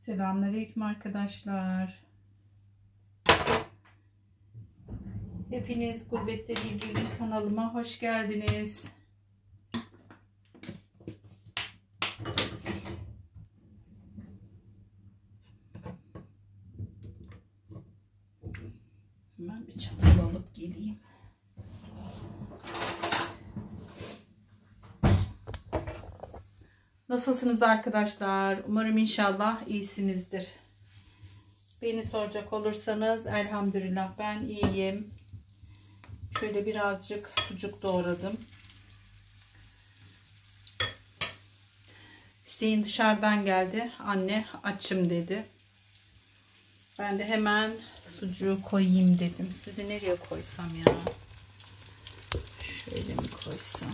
Selamünaleyküm arkadaşlar. Hepiniz Gurbette Bilgili kanalıma hoş geldiniz. Hemen bir çatal alıp geleyim. Nasılsınız arkadaşlar? Umarım inşallah iyisinizdir. Beni soracak olursanız elhamdülillah ben iyiyim. Şöyle birazcık sucuk doğradım. Hüseyin dışarıdan geldi. Anne açım dedi. Ben de hemen sucuğu koyayım dedim. Sizi nereye koysam ya? Şöyle mi koysam?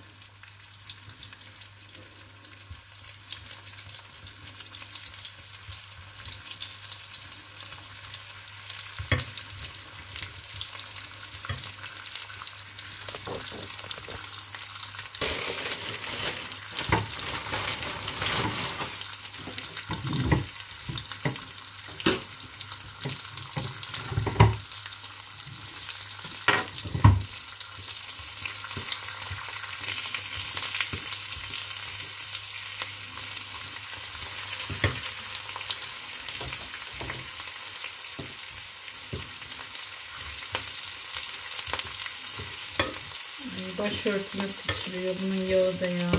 Başörtüme sıçrıyor bunun yağı da ya.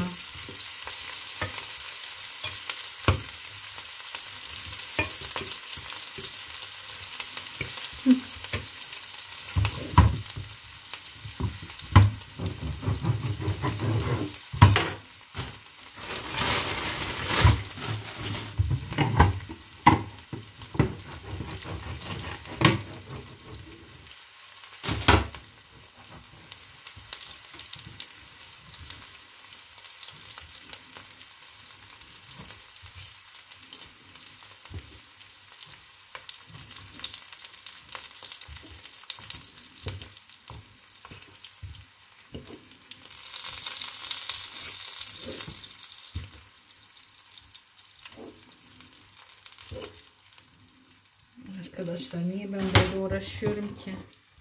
Arkadaşlar niye ben böyle uğraşıyorum ki?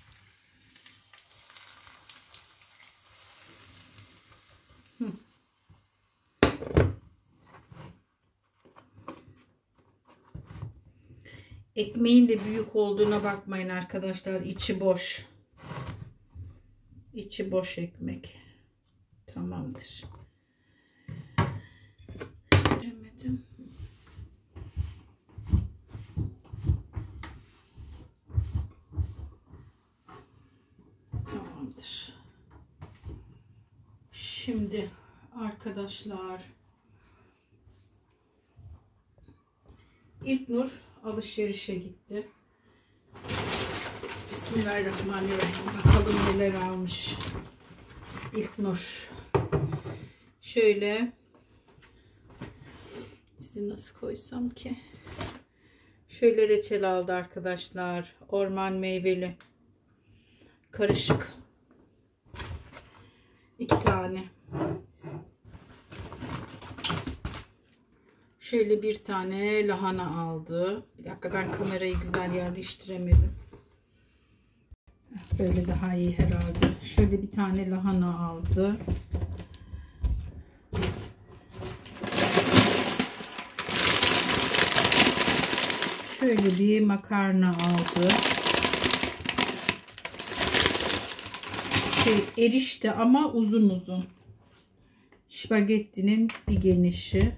Ekmeğin de büyük olduğuna bakmayın arkadaşlar. İçi boş. İçi boş ekmek. Tamamdır. Göremedim. Tamamdır. Şimdi arkadaşlar İlknur alışverişe gitti. Bismillahirrahmanirrahim. Bakalım neler almış İlknur. Şöyle sizi nasıl koysam ki? Şöyle reçel aldı arkadaşlar. Orman meyveli. Karışık. 2 tane. Şöyle bir tane lahana aldı. Bir dakika ben kamerayı güzel yerleştiremedim. Böyle daha iyi herhalde. Şöyle bir tane lahana aldı. Şöyle bir makarna aldı. Erişte ama uzun uzun. Spagettinin bir genişi.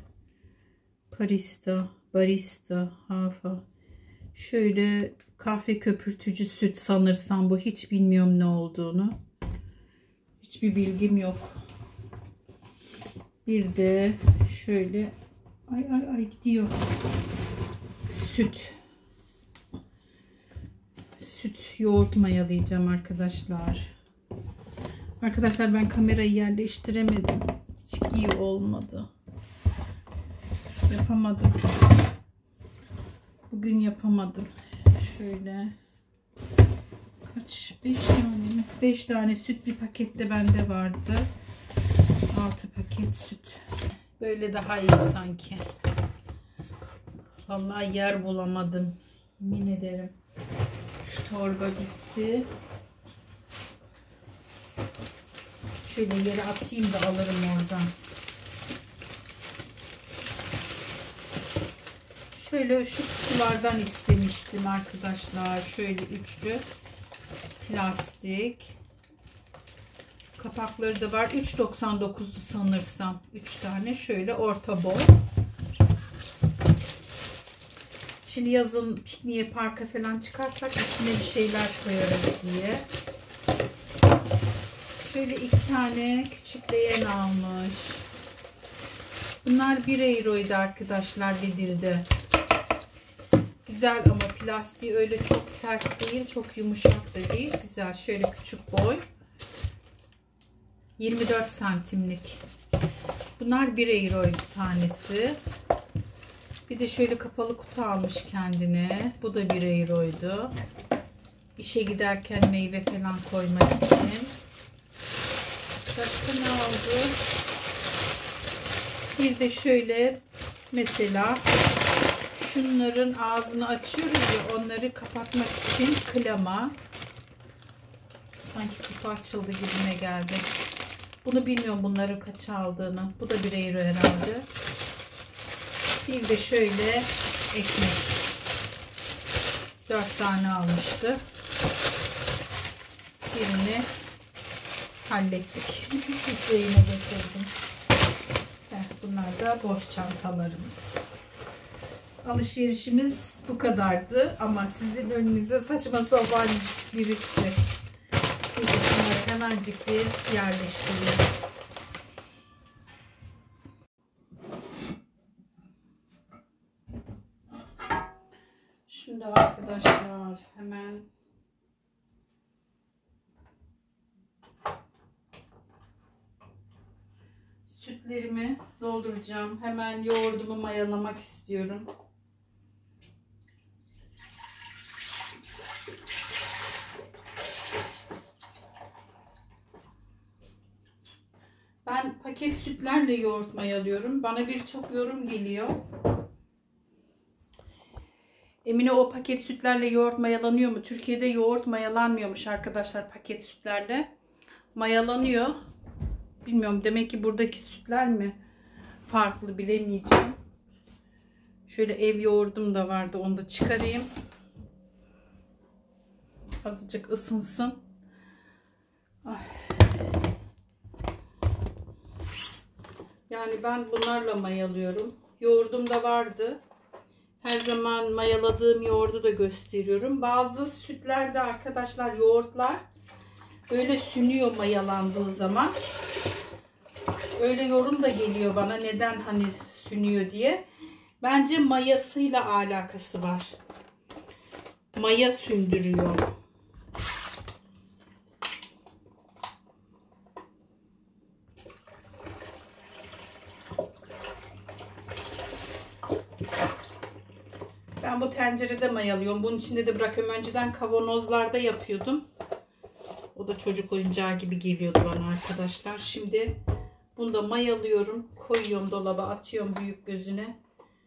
Barista, hafa. Şöyle kahve köpürtücü süt sanırsam bu. Hiç bilmiyorum ne olduğunu. Hiçbir bilgim yok. Bir de şöyle ay gidiyor. Süt yoğurt mayalayacağım arkadaşlar. Arkadaşlar ben kamerayı yerleştiremedim. Hiç iyi olmadı. Yapamadım. Bugün yapamadım. Şöyle kaç? 5 tane mi? 5 tane süt bir pakette bende vardı. 6 paket süt. Böyle daha iyi sanki. Vallahi yer bulamadım. Yemin ederim. Şu torba gitti. Şöyle yere atayım da alırım oradan. Şöyle şu kutulardan istemiştim arkadaşlar. Şöyle üçlü plastik. Kapakları da var. 3.99'du sanırsam. 3 tane şöyle orta boy. Şimdi yazın pikniğe, parka falan çıkarsak içine bir şeyler koyarız diye. Şöyle 2 tane küçük leğen almış. Bunlar 1 euroydu arkadaşlar Lidl'de. Güzel ama plastiği öyle çok sert değil, çok yumuşak da değil. Güzel. Şöyle küçük boy. 24 santimlik. Bunlar 1 euroydu tanesi. Bir de şöyle kapalı kutu almış kendine. Bu da 1 euroydu. İşe giderken meyve falan koymak için. Başka ne aldı? Bir de şöyle mesela şunların ağzını açıyoruz ya, onları kapatmak için klama. Sanki kutu açıldı gibime geldi. Bunu bilmiyorum bunları kaç aldığını. Bu da 1 euro herhalde. Bir de şöyle ekmek. 4 tane almıştı. Birini hallettik. Üstüne getirdim. Bunlar da boş çantalarımız. Alışverişimiz bu kadardı ama sizin önünüze saçma sapan birikti. Bunları hemencik bir yerleştireyim. Şimdi arkadaşlar hemen sütlerimi dolduracağım. Hemen yoğurdumu mayalamak istiyorum. Ben paket sütlerle yoğurt mayalıyorum. Bana birçok yorum geliyor. Emine, o paket sütlerle yoğurt mayalanıyor mu? Türkiye'de yoğurt mayalanmıyormuş arkadaşlar paket sütlerle. Mayalanıyor. Bilmiyorum, demek ki buradaki sütler mi farklı, bilemeyeceğim. Şöyle ev yoğurdum da vardı, onu da çıkarayım. Azıcık ısınsın. Ay. Yani ben bunlarla mayalıyorum. Yoğurdum da vardı. Her zaman mayaladığım yoğurdu da gösteriyorum. Bazı sütlerde arkadaşlar, yoğurtlar böyle sünüyor mayalandığı zaman. Öyle yorum da geliyor bana, neden hani sünüyor diye. Bence mayasıyla alakası var. Maya sündürüyor. Ben bu tencerede mayalıyorum. Bunun içinde de bırakıyorum. Önceden kavanozlarda yapıyordum. O da çocuk oyuncağı gibi geliyordu bana arkadaşlar. Şimdi bunu da mayalıyorum. Koyuyorum dolaba, atıyorum büyük gözüne.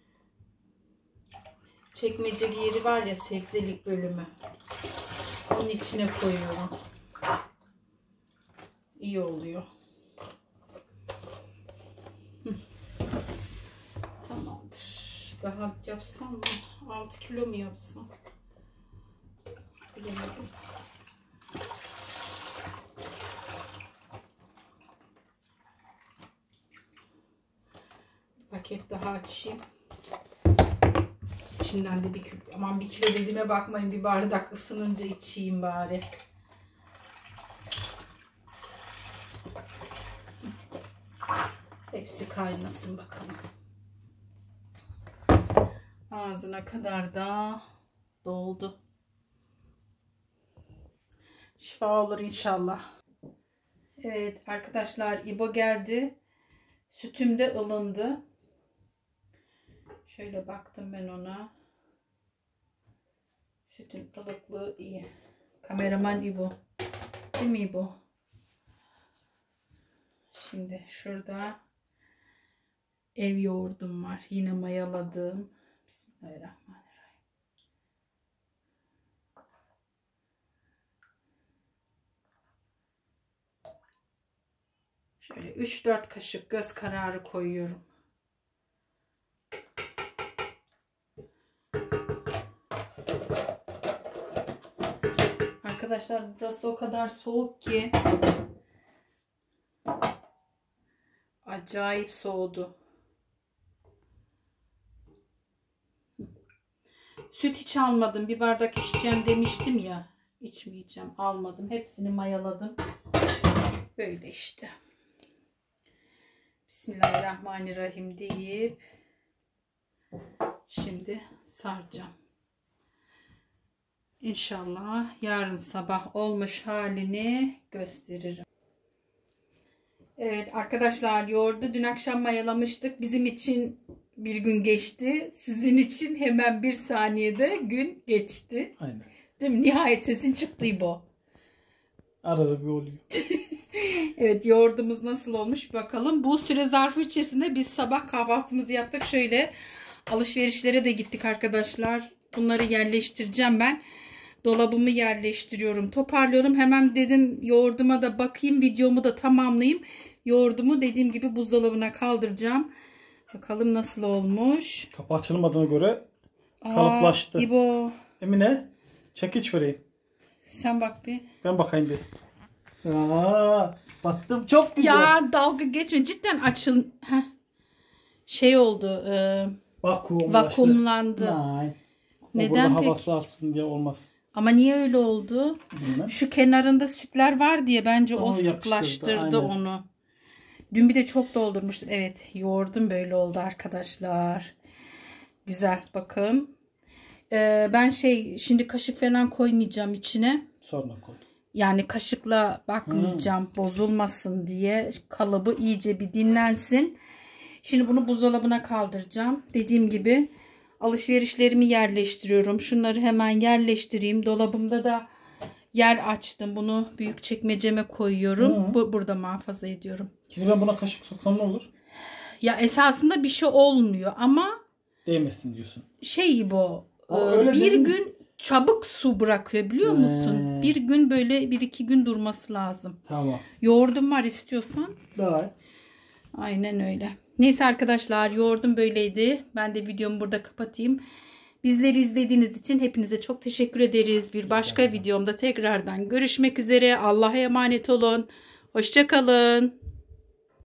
Çekmece yeri var ya, sebzelik bölümü. Onun içine koyuyorum. İyi oluyor. Tamamdır. Daha yapsam mı? 6 kilo mu yapsam? Bilemedim. Paket daha açayım. İçinden de bir kilo. Aman 1 kilo dediğime bakmayın. Bir bardak ısınınca içeyim bari. Hepsi kaynasın bakalım. Ağzına kadar da doldu. Şifa olur inşallah. Evet arkadaşlar, İbo geldi. Sütüm de ılındı. Şöyle baktım ben ona. Sütün ılıklığı iyi. Kameraman İbo. Değil mi İbo? Şimdi şurada ev yoğurdum var. Yine mayaladığım. Bismillahirrahmanirrahim. Şöyle 3-4 kaşık göz kararı koyuyorum. Arkadaşlar burası o kadar soğuk ki acayip soğudu. Süt hiç almadım. Bir bardak içeceğim demiştim ya. İçmeyeceğim. Almadım. Hepsini mayaladım. Böyle işte. Bismillahirrahmanirrahim deyip şimdi saracağım. İnşallah yarın sabah olmuş halini gösteririm. Evet arkadaşlar, yoğurdu dün akşam mayalamıştık. Bizim için bir gün geçti. Sizin için hemen bir saniyede gün geçti. Aynen. Değil mi? Nihayet sesin çıktı bu. Arada bir oluyor. Evet, yoğurdumuz nasıl olmuş bakalım. Bu süre zarfı içerisinde biz sabah kahvaltımızı yaptık. Şöyle alışverişlere de gittik arkadaşlar. Bunları yerleştireceğim ben. Dolabımı yerleştiriyorum, toparlıyorum. Hemen dedim yoğurduma da bakayım, videomu da tamamlayayım. Yoğurdumu dediğim gibi buzdolabına kaldıracağım. Bakalım nasıl olmuş. Kapı açılmadığına göre kalıplaştı. İbo. Emine, çekiç vereyim. Sen bak bir. Ben bakayım bir. Baktım çok güzel. Ya dalga geçme, cidden açıl. Heh. Şey oldu. Vakumlandı. Neden peki? Havası alsın diye olmaz. Ama niye öyle oldu? Bilmem. Şu kenarında sütler var diye bence o Onu sıklaştırdı onu. Dün bir de çok doldurmuştum. Evet, yoğurdum böyle oldu arkadaşlar. Güzel, bakın. Ben şimdi kaşık falan koymayacağım içine. Sonra koy. Yani kaşıkla bakmayacağım, bozulmasın diye. Kalıbı iyice bir dinlensin. Şimdi bunu buzdolabına kaldıracağım. Dediğim gibi alışverişlerimi yerleştiriyorum. Şunları hemen yerleştireyim. Dolabımda da yer açtım. Bunu büyük çekmeceme koyuyorum. Burada muhafaza ediyorum. Şimdi ben buna kaşık soksam ne olur? Ya esasında bir şey olmuyor ama değmesin diyorsun. Bu bir gün çabuk su bırakıyor, biliyor musun? Bir gün böyle 1-2 gün durması lazım. Tamam. Yoğurdum var istiyorsan. Daha. Aynen öyle. Neyse arkadaşlar, yoğurdum böyleydi. Ben de videomu burada kapatayım. Bizleri izlediğiniz için hepinize çok teşekkür ederiz. Bir başka videomda tekrardan görüşmek üzere. Allah'a emanet olun. Hoşça kalın.